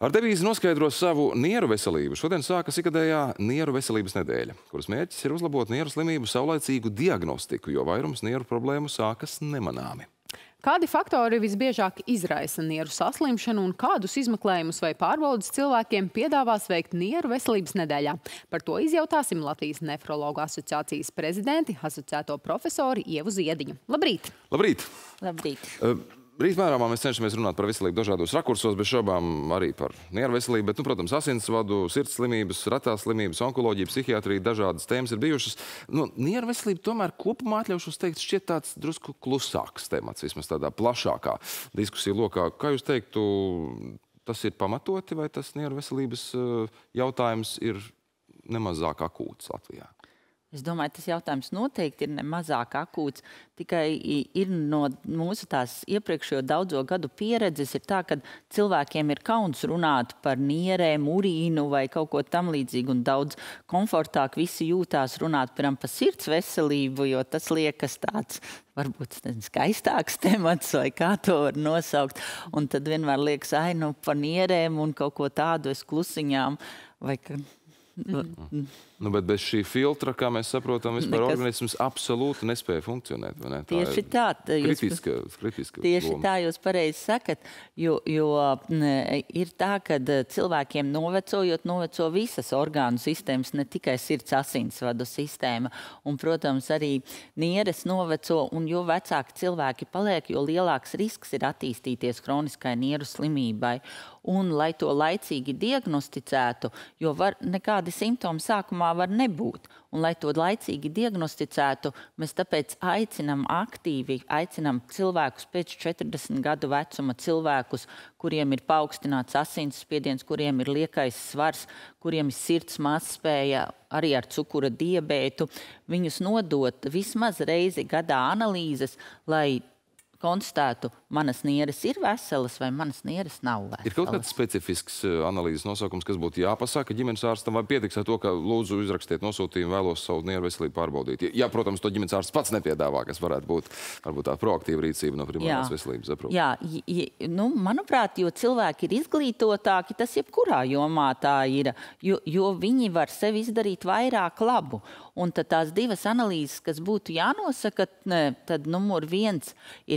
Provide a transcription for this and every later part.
Ar devīzi noskaidro savu nieru veselību. Šodien sākas ikgadējā nieru veselības nedēļa, kuras mērķis ir uzlabot nieru slimību saulaicīgu diagnostiku, jo vairums nieru problēmu sākas nemanāmi. Kādi faktori visbiežāk izraisa nieru saslimšanu un kādus izmeklējumus vai pārbaudes cilvēkiem piedāvās veikt nieru veselības nedēļā? Par to izjautāsim Latvijas nefrologu asociācijas prezidenti, asociēto profesori Ievu Ziediņu. Labrīt! Labrīt! Labrīt! Rīt mērāmā mēs cenšamies runāt par veselību dažādos rakursos, bez šaubām arī par nieru veselību, bet, protams, asinsvadu, sirds slimības, retās slimības, onkoloģija, psihiatrija, dažādas tēmas ir bijušas. Nieru veselība tomēr kopumā atļaušos teikt šķiet tāds drusku klusāks temats, vismaz tādā plašākā diskusiju lokā. Kā jūs teiktu, tas ir pamatoti vai tas nieru veselības jautājums ir nemazāk akūts Latvijā? Es domāju, tas jautājums noteikti ir nemazāk akūts, tikai ir no mūsu tās iepriekšējo daudzo gadu pieredzes ir tā, ka cilvēkiem ir kauns runāt par nierēm, urīnu vai kaut ko tam līdzīgu, un daudz komfortāk visi jūtās runāt par sirds veselību, jo tas liekas tāds varbūt skaistāks temats, vai kā to var nosaukt. Un tad vienmēr liekas, par nierēm un kaut ko tādu es klusiņām, vai ka... Bet bez šī filtra, kā mēs saprotam, vispār organisms absolūti nespēja funkcionēt. Vai ne? Tieši tā. Kritiska tieši loma. Tā jūs pareizi sakat, jo ir tā, ka cilvēkiem noveco visas orgānu sistēmas, ne tikai sirds asinsvadu sistēma. Un, protams, arī nieres noveco, un jo vecāki cilvēki paliek, jo lielāks risks ir attīstīties kroniskai nieru slimībai. Un, lai to laicīgi diagnosticētu, jo nekādi simptomi sākumā var nebūt. Un, lai to laicīgi diagnosticētu, mēs tāpēc aicinam cilvēkus pēc 40 gadu vecuma, cilvēkus, kuriem ir paaugstināts asinsspiediens, kuriem ir liekais svars, kuriem ir sirds mazspēja, arī ar cukura diabētu, viņus nodot vismaz reizi gadā analīzes, lai konstatētu, manas nieres ir veselas vai manas nieres nav veselas. Ir kaut kāds specifisks analīzes nosaukums, kas būtu jāpasaka ģimenes ārstam, vai pietiks ar to, ka lūdzu izrakstiet nosūtījumu, vēlos savu nieru veselību pārbaudīt? Ja, protams, to ģimenes ārsts pats nepiedāvā, kas varētu būt varbūt tā proaktīva rīcība no primārās veselības aprūpes. Jā, manuprāt, jo cilvēki ir izglītotāki, tas jebkurā jomā tā ir, jo viņi var sev izdarīt vairāk labu. Un tad tās divas analīzes, kas būtu jānosaka, tad numur 1 ir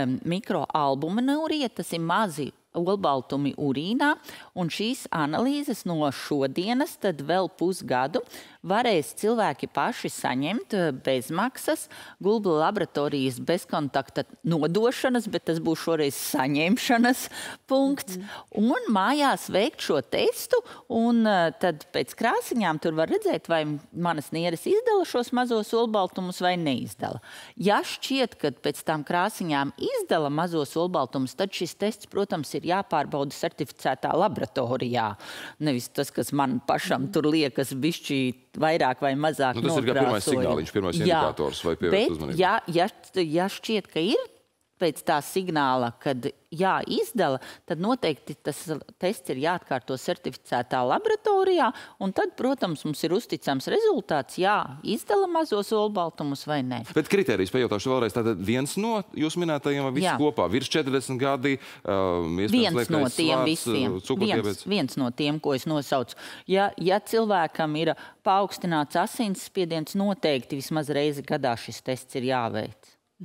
mikroalbuminūrija, tas ir mazi olbaltumi urīnā, un šīs analīzes no šodienas, tad vēl pusgadu, varēs cilvēki paši saņemt bezmaksas, Gulbla laboratorijas bezkontakta nodošanas, bet tas būs šoreiz saņemšanas punkts, un mājās veikt šo testu, un tad pēc krāsiņām tur var redzēt, vai manas nieres izdala šos mazos olbaltumus vai neizdala. Ja šķiet, ka pēc tām krāsiņām izdala mazos olbaltumus, tad šis tests, protams, ir jāpārbauda certificētā laboratorijā. Nevis tas, kas man pašam tur liekas bišķi vairāk vai mazāk tas ir kā pirmais signāliņš, pirmais indikators vai pievērst uzmanību. Bet ja šķiet, ka ir pēc tā signāla, kad izdala, tad noteikti tas tests ir jāatkārto certificētā laboratorijā, un tad, protams, mums ir uzticams rezultāts, izdala mazos olbaltumus vai nē. Bet kriterijus pajautāšu vēlreiz, tātad viens no jūs minētajiem vai visi kopā? Virs 40 gadi, viens no tiem visiem. Viens no tiem, ko es nosaucu. Ja cilvēkam ir paaugstināts asinsspiediens, noteikti vismaz reizi gadā šis tests ir jāveic.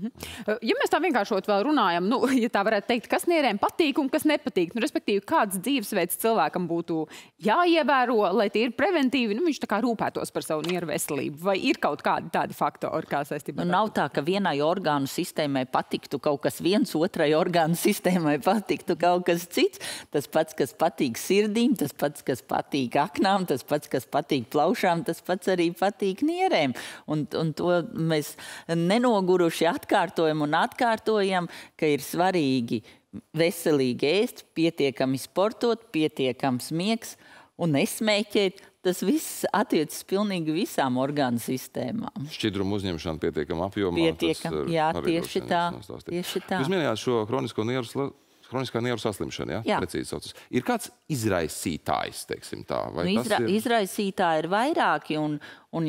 Ja mēs tā vienkāršot vēl runājam, ja tā varētu teikt, kas nierēm patīk un kas nepatīk, respektīvi, kāds dzīvesveids cilvēkam būtu jāievēro, lai tie ir preventīvi, viņš tā kā rūpētos par savu nieru veselību, vai ir kaut kādi tādi faktori, kā saistībā? Nav tā, ka vienai orgānu sistēmai patiktu kaut kas viens, otrai orgānu sistēmai patiktu kaut kas cits. Tas pats, kas patīk sirdīm, tas pats, kas patīk aknām, tas pats, kas patīk plaušām, tas pats arī patīk nierēm. Un to mēs nenoguruši atkārtojam, ka ir svarīgi veselīgi ēst, pietiekami sportot, pietiekams miegs un nesmēķēt. Tas viss attiecas pilnīgi visām orgānu sistēmām. Šķidrumu uzņemšana pietiekama apjomā. Tieši tā. Jūs minējāt šo kroniskā nieru saslimšanu, precīzi saucas. Ir kāds izraisītājs, teiksim tā? Izraisītāji ir vairāki, un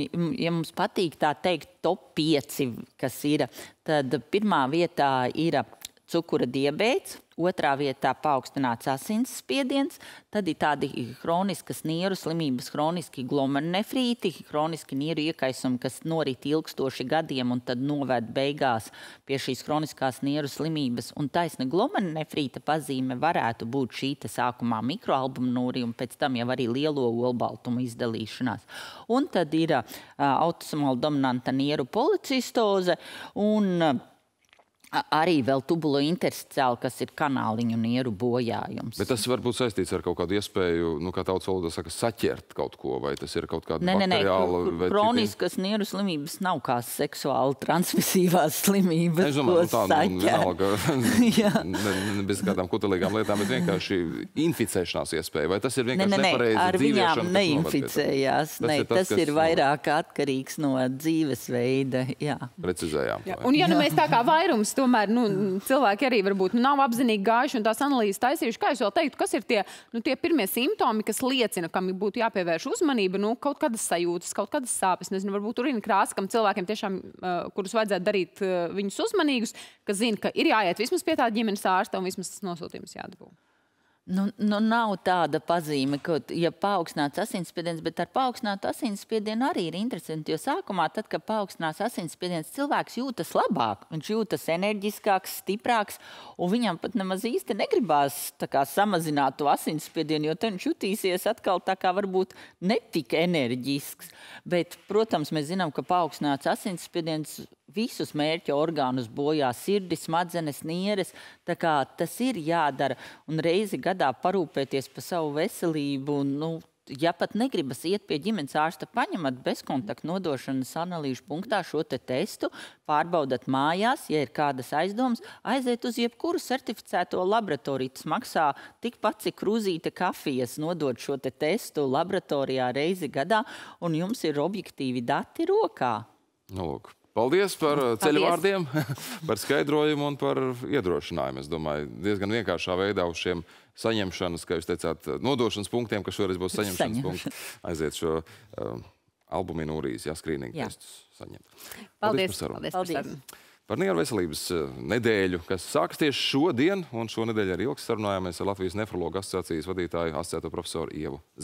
ja mums patīk tā teikt top 5, kas ir, tad pirmā vietā ir cukura diabēts, otrā vietā paaugstināts asinsspiediens, tad ir tādi hroniskas nieru slimības, hroniski glomerulonefrīti, hroniski nieru iekaisumi, kas norit ilgstoši gadiem un tad noved beigās pie šīs hroniskās nieru slimības. Un taisna glomerulonefrīta pazīme varētu būt šī sākumā mikroalbuminūrija un pēc tam jau arī lielo olbaltumu izdalīšanās. Un tad ir autosomal dominanta nieru policistoze un arī vēl tubulointersticiāli, kas ir kanāliņu nieru bojājums. Bet tas var būt saistīts ar kaut kādu iespēju, kā tautas valodā saka, saķert kaut ko, vai tas ir kaut kāda bakteriāla... Kroniskas nieru slimības nav kā seksuāli transmisīvās slimības, ko saķer. Bez kādām kutelīgām lietām, bet vienkārši inficēšanās iespēja. Vai tas ir vienkārši nepareizi ar dzīviešana? Viņām neinficējās. Tas ir vairāk atkarīgs no dzīvesveida. Precizējām. Un ja mēs tā kā vairums tomēr cilvēki arī varbūt nav apzinīgi gājuši un tās analīzes taisījuši. Kā jūs vēl teiktu, kas ir tie pirmie simptomi, kas liecina, kam būtu jāpievērš uzmanība, kaut kādas sajūtas, kaut kādas sāpes, nezinu, varbūt urīna krāsa, kam cilvēkiem tiešām, kurus vajadzētu darīt viņus uzmanīgus, kas zina, ka ir jāiet vismaz pie tāda ģimenes ārsta un vismaz tas nosūtījums jādabū. Nav tāda pazīme, ka, ja paaugstināts asinsspiediens, bet ar paaugstinātu asinsspiedienu arī ir interesanti, jo sākumā, tad, kad paaugstinās asinsspiediens, cilvēks jūtas labāk, viņš jūtas enerģiskāks, stiprāks, un viņam pat nemaz īsti negribās samazināt to asinsspiedienu, jo te viņš jutīsies atkal tā kā varbūt netik enerģisks. Bet, protams, mēs zinām, ka paaugstināts asinsspiediens visus mērķa orgānus bojā, sirdi, smadzenes, nieres, tā kā tas ir jādara un reizi gadā parūpēties par savu veselību un, ja pat negribas iet pie ģimenes ārsta, paņemat bezkontaktu nodošanas analīžu punktā šo testu, pārbaudat mājās, ja ir kādas aizdomas, aiziet uz jebkuru certificēto laboratoriju. Tas maksā tikpat, cik krūzīte kafijas nodot šo testu laboratorijā reizi gadā, un jums ir objektīvi dati rokā. Lūk. Paldies par ceļvārdiem, par skaidrojumu un par iedrošinājumu. Es domāju, diezgan vienkāršā veidā uz šiem saņemšanas, kā jūs teicāt, nodošanas punktiem, ka šoreiz būs saņemšanas punkti, aiziet šo albuminūrijas, skrīningu testus saņemt. Paldies par sarunu. Par nieru veselības nedēļu, kas sāks tieši šodien, un šonedēļ arī ilgs sarunājāmies ar Latvijas nefrologu asociācijas vadītāju asociēto profesoru Ievu